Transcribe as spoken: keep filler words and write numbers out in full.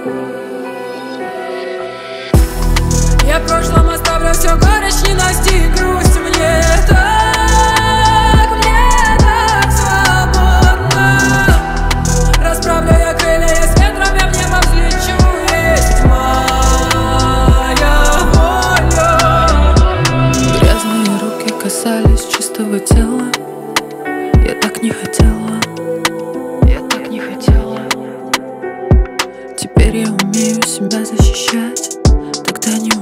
Я в прошлом оставлю все горечь, ненависть и грусть. Мне так, мне так свободно. Расправлю я крылья, я с ветром, я в небо взлечу. Есть моя воля. Грязные руки касались чистого тела. Я так не хотела, я так не хотела. Теперь я умею себя защищать. Тогда не